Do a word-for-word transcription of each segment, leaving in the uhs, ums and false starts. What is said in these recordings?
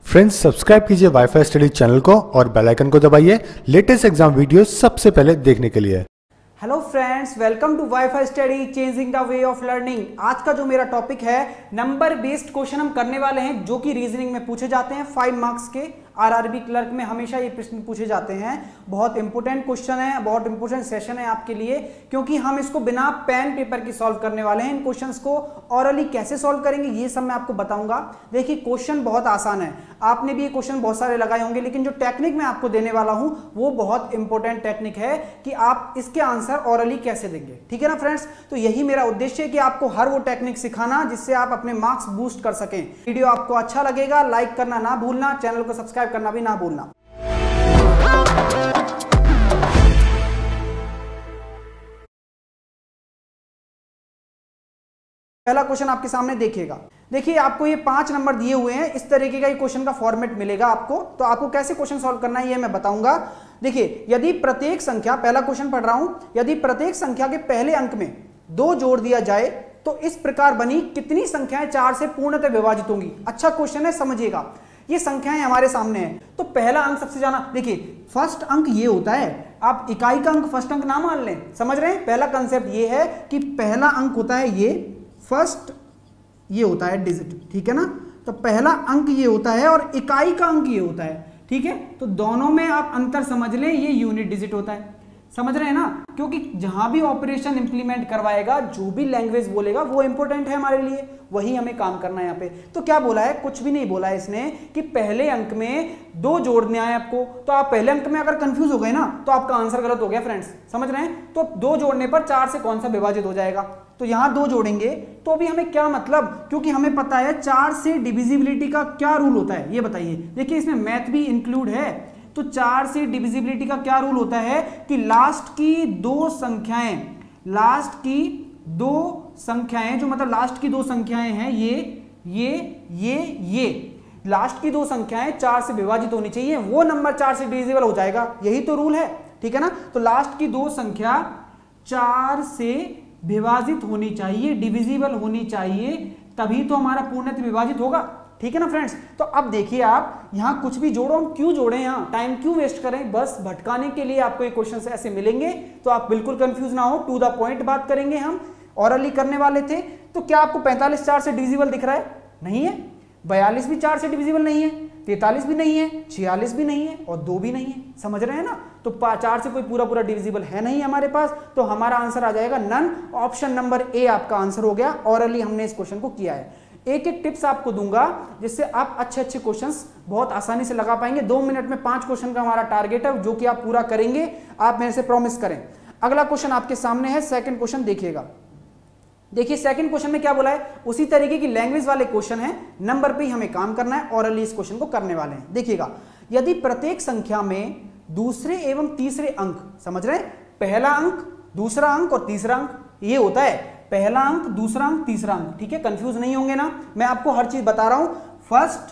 Friends subscribe कीजिए wifi study channel को और बेल आइकन को दबाइए लेटेस्ट एग्जाम वीडियो सबसे पहले देखने के लिए। Hello friends, welcome to wifi study changing the way of learning. आज का जो मेरा टॉपिक है नंबर बेस्ड क्वेश्चन हम करने वाले हैं जो कि रीजनिंग में पूछे जाते हैं। फाइव मार्क्स के आरआरबी क्लर्क में हमेशा ये प्रश्न पूछे जाते हैं। बहुत इंपॉर्टेंट क्वेश्चन है, बहुत इंपॉर्टेंट सेशन है आपके लिए, क्योंकि हम इसको बिना पेन पेपर की सॉल्व करने वाले हैं। इन क्वेश्चंस को ऑरली कैसे सॉल्व करेंगे ये सब मैं आपको बताऊंगा। देखिए क्वेश्चन बहुत आसान है, आपने भी ये क्वेश्चन बहुत सारे लगाए होंगे, लेकिन जो टेक्निक मैं आपको देने वाला हूं वो बहुत इंपॉर्टेंट टेक्निक है कि आप इसके आंसर ऑरली कैसे देंगे। ठीक है ना फ्रेंड्स, तो यही मेरा उद्देश्य है कि आपको हर वो टेक्निक सिखाना जिससे आप अपने मार्क्स बूस्ट कर सकें। वीडियो आपको अच्छा लगेगा, लाइक करना ना भूलना, चैनल को सब्सक्राइब करना भी ना भूलना। पहला क्वेश्चन आपके सामने देखिएगा। देखिए आपको ये पांच नंबर दिए हुए हैं, इस तरीके का ये क्वेश्चन का फॉर्मेट मिलेगा आपको। तो आपको कैसे क्वेश्चन सॉल्व करना है ये मैं बताऊंगा। देखिए यदि प्रत्येक संख्या, पहला क्वेश्चन पढ़ रहा हूं, यदि प्रत्येक संख्या के पहले अंक में दो जोड़ दिया जाए तो इस प्रकार बनी कितनी संख्याएं चार से पूर्णतः विभाजित होंगी। अच्छा क्वेश्चन है, समझिएगा। ये संख्याएं हमारे सामने है, तो पहला अंक सबसे ज्यादा, देखिए फर्स्ट अंक ये होता है, आप इकाई का अंक फर्स्ट अंक ना मान लें। समझ रहे हैं, पहला कंसेप्ट ये है कि पहला अंक होता है ये फर्स्ट, ये होता है डिजिट। ठीक है ना, तो पहला अंक ये होता है और इकाई का अंक ये होता है। ठीक है, तो दोनों में आप अंतर समझ लें, ये यूनिट डिजिट होता है। समझ रहे हैं ना, क्योंकि जहां भी ऑपरेशन इंप्लीमेंट करवाएगा, जो भी लैंग्वेज बोलेगा वो इंपॉर्टेंट है हमारे लिए, वही हमें काम करना है यहाँ पे। तो क्या बोला है, कुछ भी नहीं बोला है इसने कि पहले अंक में दो जोड़ने आए आपको। तो आप पहले अंक में अगर कंफ्यूज हो गए ना तो आपका आंसर गलत हो गया फ्रेंड्स। समझ रहे हैं, तो दो जोड़ने पर चार से कौन सा विभाजित हो जाएगा, तो यहां दो जोड़ेंगे तो अभी हमें क्या मतलब, क्योंकि हमें पता है चार से डिविजिबिलिटी का क्या रूल होता है ये बताइए। देखिए इसमें मैथ भी इंक्लूड है, तो चार से डिविजिबिलिटी का क्या रूल होता है कि लास्ट की दो संख्याएं, लास्ट की दो संख्याएं जो मतलब लास्ट की दो संख्याएं हैं ये ये ये ये लास्ट की दो संख्याएं चार से विभाजित होनी चाहिए, वो नंबर चार से डिविजिबल हो जाएगा। यही तो रूल है। ठीक है ना, तो लास्ट की दो संख्या चार से विभाजित होनी चाहिए, डिविजिबल होनी चाहिए, तभी तो हमारा पूर्णतः विभाजित होगा। ठीक है ना फ्रेंड्स, तो अब देखिए आप यहां कुछ भी जोड़ो, हम क्यों जोड़े, यहां टाइम क्यों वेस्ट करें, बस भटकाने के लिए आपको ये क्वेश्चन ऐसे मिलेंगे, तो आप बिल्कुल कंफ्यूज ना हो। टू द पॉइंट बात करेंगे, हम ऑरली करने वाले थे। तो क्या आपको पैंतालीस चार से डिविजिबल दिख रहा है? नहीं है। बयालीस भी चार से डिविजिबल नहीं है, तैंतालीस भी नहीं है, छियालीस भी नहीं है और दो भी नहीं है। समझ रहे हैं ना, तो चार से कोई पूरा पूरा डिविजिबल है नहीं हमारे पास, तो हमारा आंसर आ जाएगा नन। ऑप्शन नंबर ए आपका आंसर हो गया। ऑरली हमने इस क्वेश्चन को किया है। एक एक टिप्स आपको दूंगा जिससे आप अच्छे अच्छे क्वेश्चंस बहुत आसानी से लगा पाएंगे। दो मिनट में पांच क्वेश्चन का हमारा टारगेट है, जो कि आप पूरा करेंगे, आप मेरे से प्रॉमिस करें। अगला क्वेश्चन आपके सामने है, सेकंड क्वेश्चन देखिएगा। देखिए सेकंड क्वेश्चन में क्या बोला है, उसी तरीके की लैंग्वेज वाले क्वेश्चन है, नंबर पे ही हमें काम करना है, ऑरली इस क्वेश्चन को करने वाले हैं। देखिएगा, यदि प्रत्येक संख्या में दूसरे एवं तीसरे अंक, समझ रहे हैं, पहला अंक, दूसरा अंक और तीसरा अंक, ये होता है पहला अंक, दूसरा अंक, तीसरा अंक। ठीक है, कंफ्यूज नहीं होंगे ना, मैं आपको हर चीज बता रहा हूं, फर्स्ट,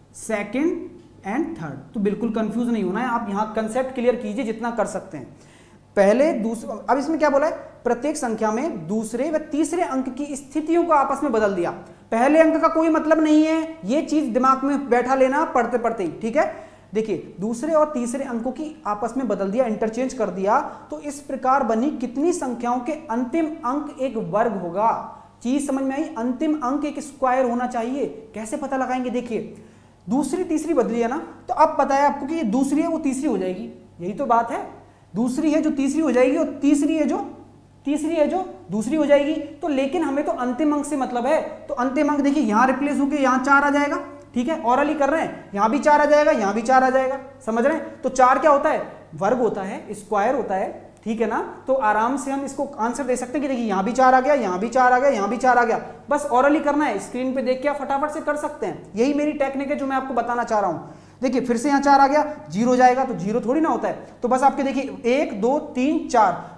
सेकंड एंड थर्ड, तो बिल्कुल कंफ्यूज नहीं होना है। आप यहां कंसेप्ट क्लियर कीजिए जितना कर सकते हैं। पहले दूसरा, अब इसमें क्या बोला है, प्रत्येक संख्या में दूसरे व तीसरे अंक की स्थितियों को आपस में बदल दिया। पहले अंक का कोई मतलब नहीं है, ये चीज दिमाग में बैठा लेना पढ़ते पढ़ते ही। ठीक है, देखिए दूसरे और तीसरे अंकों की आपस में बदल दिया, इंटरचेंज कर दिया, तो इस प्रकार बनी कितनी संख्याओं के अंतिम अंक एक वर्ग होगा। चीज समझ में आई, अंतिम अंक एक स्क्वायर होना चाहिए। कैसे पता लगाएंगे, देखिए दूसरी तीसरी बदली है ना, तो अब पता है आपको कि ये दूसरी है वो तीसरी हो जाएगी, यही तो बात है। दूसरी है जो तीसरी हो जाएगी और तीसरी है जो तीसरी है जो दूसरी हो जाएगी। तो लेकिन हमें तो अंतिम अंक से मतलब है, तो अंतिम अंक देखिए यहां रिप्लेस होकर यहां चार आ जाएगा। ठीक है, ऑरली कर रहे हैं, यहां भी चार आ जाएगा, यहां भी चार आ जाएगा। समझ रहे हैं, तो चार क्या होता है, वर्ग होता है, स्क्वायर होता है। ठीक है ना, तो आराम से हम इसको आंसर दे सकते हैं कि देखिए यहां भी चार आ गया, यहां भी चार आ गया, यहां भी चार आ गया। बस ऑरली करना है, स्क्रीन पे देख के आप फटाफट से कर सकते हैं। यही मेरी टेक्निक है जो मैं आपको बताना चाह रहा हूं। देखिए फिर से यहां चार आ गया, जीरो जाएगा, तो जीरो थोड़ी ना होता है, तो बस आपके देखिए एक दो तीन चार,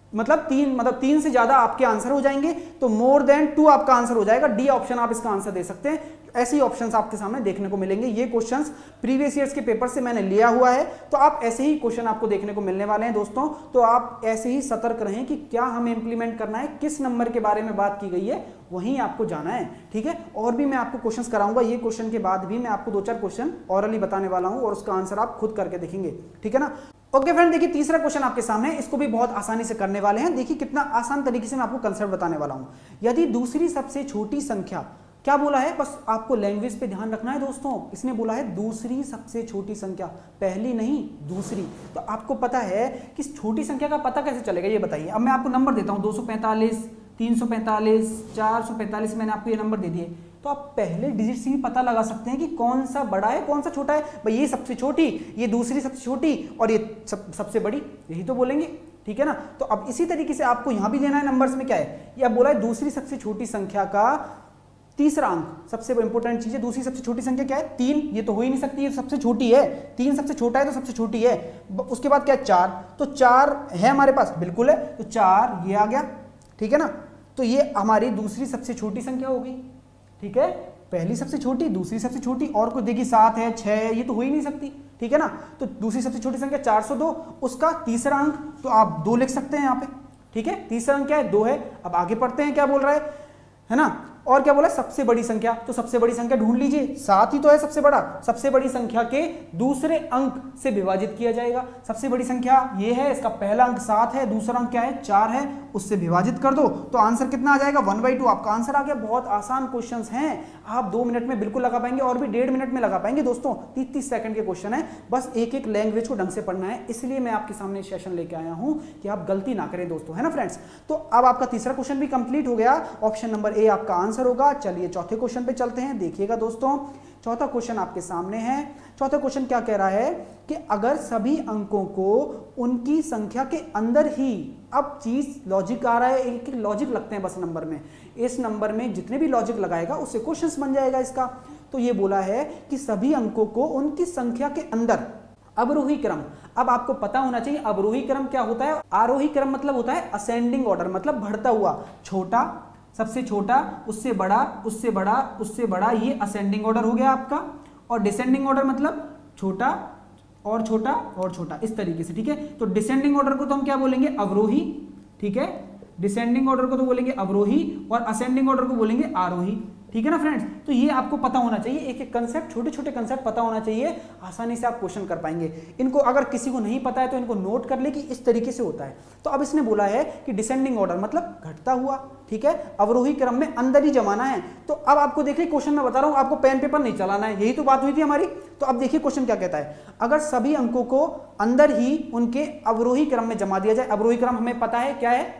मतलब तीन मतलब तीन से ज्यादा आपके आंसर हो जाएंगे तो मोर देन टू आपका आंसर हो जाएगा। डी ऑप्शन आप इसका आंसर दे सकते हैं। ऐसे ही ऑप्शंस आपके सामने देखने को मिलेंगे। ये क्वेश्चंस प्रीवियस ईयर्स के पेपर से मैंने लिया हुआ है, तो आप ऐसे ही क्वेश्चन आपको देखने को मिलने वाले हैं दोस्तों। तो आप ऐसे ही सतर्क रहें कि क्या हमें इंप्लीमेंट करना है, किस नंबर के बारे में बात की गई है वहीं आपको जाना है, ठीक है। और भी मैं आपको क्वेश्चंस कराऊंगा, ये क्वेश्चन के बाद भी मैं आपको दो चार क्वेश्चन ऑरली बताने वाला हूं और उसका आंसर आप खुद करके देखेंगे, ठीक है ना। ओके फ्रेंड, देखिए तीसरा क्वेश्चन आपके सामने, इसको भी बहुत आसानी से करने वाले हैं। देखिए कितना आसान तरीके से मैं आपको कंसेप्ट बताने वाला हूं। यदि दूसरी सबसे छोटी संख्या, क्या बोला है, बस आपको लैंग्वेज पे ध्यान रखना है दोस्तों। इसने बोला है दूसरी सबसे छोटी संख्या, पहली नहीं दूसरी। तो आपको पता है कि छोटी संख्या का पता कैसे चलेगा ये बताइए। अब मैं आपको नंबर देता हूं, दो सौ पैंतालीस, तीन सौ पैंतालीस, चार सौ पैंतालीस, मैंने आपको ये नंबर दे दिए। तो आप पहले डिजिट से भी पता लगा सकते हैं कि कौन सा बड़ा है कौन सा छोटा है। भाई ये सबसे छोटी, ये दूसरी सबसे छोटी और ये सब, सबसे बड़ी, यही तो बोलेंगे, ठीक है ना। तो अब इसी तरीके से आपको यहां भी देना है नंबर्स में क्या है। ये अब बोला है दूसरी सबसे छोटी संख्या का तीसरा अंक, सबसे इंपॉर्टेंट चीज है। दूसरी सबसे छोटी संख्या क्या है, तीन। ये तो हो ही नहीं सकती, ये सबसे छोटी है। तीन सबसे छोटा है तो सबसे छोटी है। उसके बाद क्या है, चार। तो चार है हमारे पास, बिल्कुल है, तो चार ये आ गया, ठीक है ना। तो ये हमारी दूसरी सबसे छोटी संख्या हो गई, ठीक है। पहली सबसे छोटी, दूसरी सबसे छोटी, और कुछ देखिए सात है, छह है, ये तो हो ही नहीं सकती, ठीक है ना। तो दूसरी सबसे छोटी संख्या चार सौ दो, उसका तीसरा अंक तो आप दो लिख सकते हैं यहाँ पे, ठीक है। तीसरा अंक क्या है, दो है। अब आगे पढ़ते हैं क्या बोल रहा है है ना। और क्या बोला, सबसे बड़ी संख्या। तो सबसे बड़ी संख्या ढूंढ लीजिए, सात ही तो है सबसे बड़ा। सबसे बड़ी संख्या के दूसरे अंक से विभाजित किया जाएगा। सबसे बड़ी संख्या ये है, इसका पहला अंक सात है, दूसरा अंक क्या है, चार है, उससे विभाजित कर दो तो आंसर कितना आ जाएगा, वन बाई टू। आपका आंसर आ गया। बहुत आसान क्वेश्चन हैं, आप दो मिनट में बिल्कुल लगा पाएंगे और भी डेढ़ मिनट में लगा पाएंगे दोस्तों। तीस तीस सेकंड के क्वेश्चन है, बस एक एक लैंग्वेज को ढंग से पढ़ना है। इसलिए मैं आपके सामने सेशन लेके आया हूं कि आप गलती ना करें दोस्तों, है ना फ्रेंड्स। तो अब आपका तीसरा क्वेश्चन भी कंप्लीट हो गया। ऑप्शन नंबर ए आपका आंसर होगा। चलिए चौथे क्वेश्चन पे चलते हैं। देखिएगा दोस्तों, चौथा क्वेश्चन आपके सामने है। चौथा क्वेश्चन क्या कह रहा है कि अगर सभी अंकों को उनकी संख्या के अंदर ही, अब चीज लॉजिक आ रहा है, एक एक लॉजिक लगते हैं बस नंबर में। इस नंबर में जितने भी लॉजिक लगाएगा उससे क्वेश्चन बन जाएगा इसका। तो ये बोला है कि सभी अंकों को उनकी संख्या के अंदर अवरोही क्रम। अब आपको पता होना चाहिए अवरोही क्रम क्या होता है। आरोही क्रम मतलब होता है असेंडिंग ऑर्डर, मतलब बढ़ता हुआ। छोटा, सबसे छोटा, उससे बड़ा, उससे बड़ा, उससे बड़ा, ये असेंडिंग ऑर्डर हो गया आपका। और डिसेंडिंग ऑर्डर मतलब छोटा और छोटा और छोटा, इस तरीके से, ठीक है। तो डिसेंडिंग ऑर्डर को तो हम क्या बोलेंगे, अवरोही, ठीक है। डिसेंडिंग ऑर्डर को तो बोलेंगे अवरोही और असेंडिंग ऑर्डर को बोलेंगे आरोही, ठीक है ना फ्रेंड्स। तो ये आपको पता होना चाहिए, एक एक कंसेप्ट, छोटे छोटे कंसेप्ट पता होना चाहिए, आसानी से आप क्वेश्चन कर पाएंगे इनको। अगर किसी को नहीं पता है तो इनको नोट कर ले कि इस तरीके से होता है। तो अब इसने बोला है कि डिसेंडिंग ऑर्डर मतलब घटता हुआ, ठीक है, अवरोही क्रम में अंदर ही जमाना है। तो अब आपको देखिए क्वेश्चन मैं बता रहा हूं, आपको पेन पेपर नहीं चलाना है, यही तो बात हुई थी हमारी। तो अब देखिए क्वेश्चन क्या कहता है, अगर सभी अंकों को अंदर ही उनके अवरोही क्रम में जमा दिया जाए। अवरोही क्रम हमें पता है क्या है,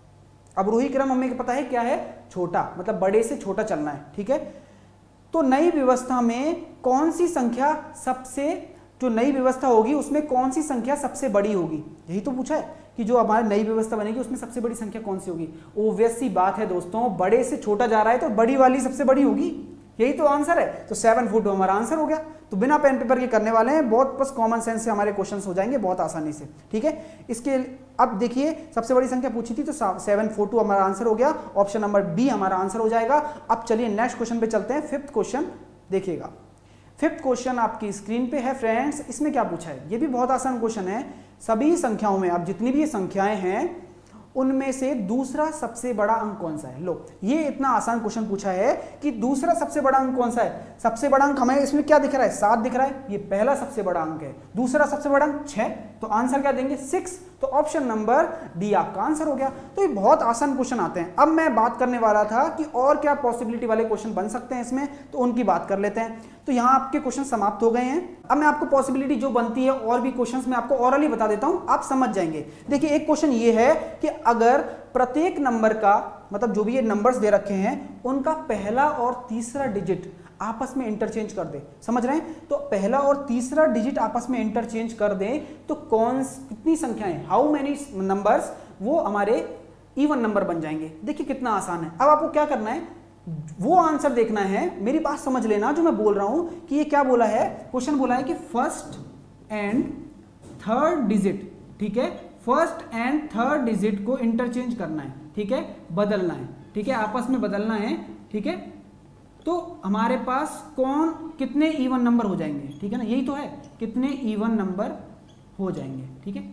अवरोही क्रम हमें पता है क्या है, छोटा, मतलब बड़े से छोटा चलना है, ठीक है। तो नई व्यवस्था में कौन सी संख्या सबसे, जो नई व्यवस्था होगी उसमें कौन सी संख्या सबसे बड़ी होगी, यही तो पूछा है कि जो हमारी नई व्यवस्था बनेगी उसमें सबसे बड़ी संख्या कौन सी होगी। ओब्वियस सी बात है दोस्तों, बड़े से छोटा जा रहा है तो बड़ी वाली सबसे बड़ी होगी, यही तो आंसर है। तो सेवन फुट हमारा आंसर हो गया। तो बिना पेन पेपर के करने वाले हैं, बहुत बस कॉमन सेंस से हमारे क्वेश्चंस हो जाएंगे बहुत आसानी से, ठीक है। इसके अब देखिए सबसे बड़ी संख्या पूछी थी तो सेवन फोर टू हमारा आंसर हो गया। ऑप्शन नंबर बी हमारा आंसर हो जाएगा। अब चलिए नेक्स्ट क्वेश्चन पे चलते हैं। फिफ्थ क्वेश्चन देखिएगा, फिफ्थ क्वेश्चन आपकी स्क्रीन पे है फ्रेंड्स। इसमें क्या पूछा है, ये भी बहुत आसान क्वेश्चन है। सभी संख्याओं में, अब जितनी भी ये संख्याएं हैं उनमें से दूसरा सबसे बड़ा अंक कौन सा है। लो, ये इतना आसान क्वेश्चन पूछा है कि दूसरा सबसे बड़ा अंक कौन सा है। सबसे बड़ा अंक हमें इसमें क्या दिख रहा है, सात दिख रहा है, ये पहला सबसे बड़ा अंक है। दूसरा सबसे बड़ा अंक छह, तो आंसर क्या देंगे, सिक्स। तो ऑप्शन नंबर डी आपका आंसर हो गया। तो ये बहुत आसान क्वेश्चन आते हैं। अब मैं बात करने वाला था कि और क्या पॉसिबिलिटी वाले क्वेश्चन बन सकते हैं इसमें, तो उनकी बात कर लेते हैं। तो यहां आपके क्वेश्चन समाप्त हो गए हैं। अब मैं आपको पॉसिबिलिटी जो बनती है और भी क्वेश्चंस मैं आपको ऑरली बता देता हूं, आप समझ जाएंगे। देखिए एक क्वेश्चन ये है कि अगर प्रत्येक नंबर का, मतलब जो भी ये नंबर्स दे रखे हैं उनका पहला और तीसरा डिजिट आपस में इंटरचेंज कर दे, समझ रहे हैं। तो पहला और तीसरा डिजिट आपस में इंटरचेंज कर दें तो कौन कितनी संख्याएं, हाउ मेनी नंबर्स, वो हमारे इवन नंबर बन जाएंगे। देखिए कितना आसान है। अब आपको क्या करना है, वो आंसर देखना है। मेरी बात समझ लेना जो मैं बोल रहा हूं कि ये क्या बोला है, क्वेश्चन बोला है कि फर्स्ट एंड थर्ड डिजिट, ठीक है, फर्स्ट एंड थर्ड डिजिट को इंटरचेंज करना है, ठीक है, बदलना है, ठीक है, आपस में बदलना है, ठीक है। तो हमारे पास कौन कितने इवन नंबर हो जाएंगे, ठीक है ना, यही तो है, कितने इवन नंबर हो जाएंगे, ठीक है।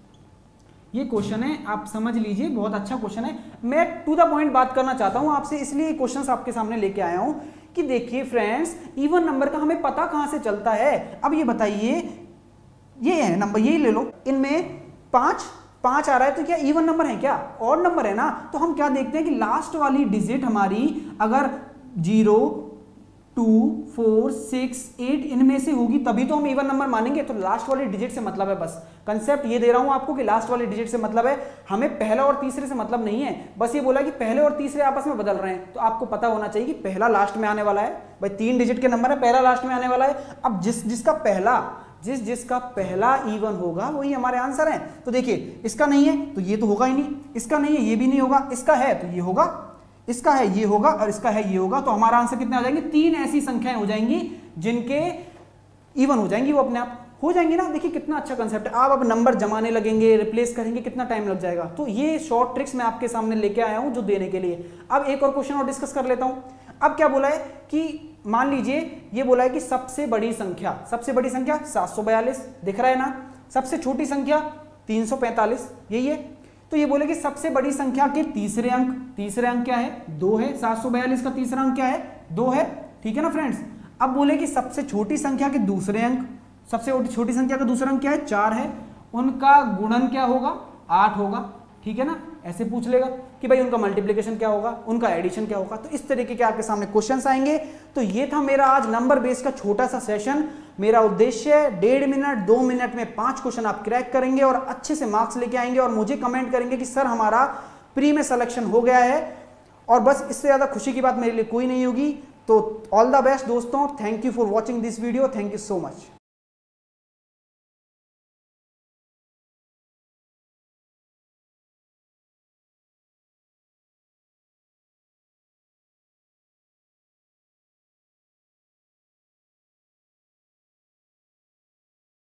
ये क्वेश्चन है, आप समझ लीजिए, बहुत अच्छा क्वेश्चन है। मैं टू द पॉइंट बात करना चाहता हूं आपसे, इसलिए क्वेश्चंस आपके सामने लेके आया हूं कि देखिए फ्रेंड्स, इवन नंबर का हमें पता कहां से चलता है। अब ये बताइए, ये है नंबर, यही ले लो, इनमें पांच पांच आ रहा है तो क्या इवन नंबर है, क्या और नंबर है ना। तो हम क्या देखते हैं कि लास्ट वाली डिजिट हमारी अगर zero two four six eight इनमें से होगी तभी तो हम इवन नंबर मानेंगे। तो लास्ट वाली डिजिट से मतलब है, बस कंसेप्ट ये दे रहा हूं आपको कि लास्ट वाली डिजिट से मतलब है, हमें पहला और तीसरे से मतलब नहीं है। बस ये बोला कि पहले और तीसरे आपस में बदल रहे हैं, तो आपको पता होना चाहिए कि पहला लास्ट में आने वाला है। भाई तीन डिजिट के नंबर है, पहला लास्ट में आने वाला है। अब जिस जिसका पहला जिस जिसका पहला इवन होगा वही हमारे आंसर है। तो देखिए, इसका नहीं है तो ये तो होगा ही नहीं, इसका नहीं है ये भी नहीं होगा, इसका है तो ये होगा, इसका है ये होगा, और इसका है ये होगा। तो हमारा आंसर कितने आ जाएंगे, तीन ऐसी संख्याएं हो जाएंगी जिनके इवन हो जाएंगी, वो अपने आप हो जाएंगी ना। देखिए कितना अच्छा कंसेप्ट है। आप अब नंबर जमाने लगेंगे, रिप्लेस करेंगे, कितना टाइम लग जाएगा। तो ये शॉर्ट ट्रिक्स मैं आपके सामने लेके आया हूं जो देने के लिए। अब एक और क्वेश्चन और डिस्कस कर लेता हूं। अब क्या बोला है कि मान लीजिए, ये बोला है कि सबसे बड़ी संख्या, सबसे बड़ी संख्या सात सौ बयालीस दिख रहा है ना, सबसे छोटी संख्या तीन सौ पैंतालीस, यही है। तो ये बोले कि सबसे बड़ी संख्या के तीसरे अंक, तीसरे अंक क्या है, दो है। सात सौ बयालीस का तीसरा अंक क्या है, दो है, ठीक है ना फ्रेंड्स। अब बोले कि सबसे छोटी संख्या के दूसरे अंक, सबसे छोटी संख्या का दूसरा अंक क्या है, चार है, उनका गुणन क्या होगा, आठ होगा, ठीक है ना। ऐसे पूछ लेगा कि भाई उनका मल्टीप्लिकेशन क्या होगा, उनका एडिशन क्या होगा। तो इस तरीके के आपके सामने क्वेश्चंस आएंगे। तो ये था मेरा आज नंबर बेस का छोटा सा सेशन। मेरा उद्देश्य डेढ़ मिनट दो मिनट में पांच क्वेश्चन आप क्रैक करेंगे और अच्छे से मार्क्स लेके आएंगे और मुझे कमेंट करेंगे कि सर हमारा प्री में सिलेक्शन हो गया है। और बस इससे ज्यादा खुशी की बात मेरे लिए कोई नहीं होगी। तो ऑल द बेस्ट दोस्तों, thank you for watching this video, thank you so much.